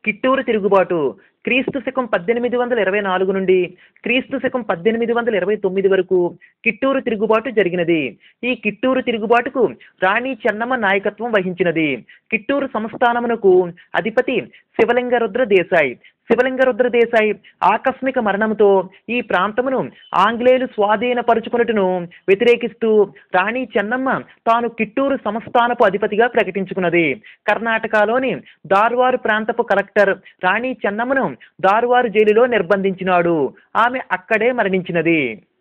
కిట్టూరు తిరుగుబాటు క్రీస్తు శకం 1824 నుండి క్రీస్తు శకం 1829 వరకు కిట్టూరు తిరుగుబాటు జరిగినది. ఈ కిట్టూరు తిరుగుబాటుకు రాణి చెన్నమ్మ నాయకత్వం వహించినది. కిట్టూరు సంస్థానమునకు అధిపతి శివలింగరుద్ర దేశాయ్. శివలింగరుద్ర దేశాయ్ ఆకస్మిక మరణంతో ఈ ప్రాంతమును ఆంగ్లేయులు స్వాధీనపరుచుకున్నట్టును వ్యతిరేకిస్తూ రాణి చెన్నమ్మ తాను కిట్టూరు సంస్థానపు అధిపతిగా ప్రకటించుకున్నది. కర్ణాటకలోని ధార్వారు ప్రాంతపు కలెక్టర్ రాణి చెన్నమ్మను ధార్వారు జైలులో నిర్బంధించినాడు. ఆమె అక్కడే మరణించినది.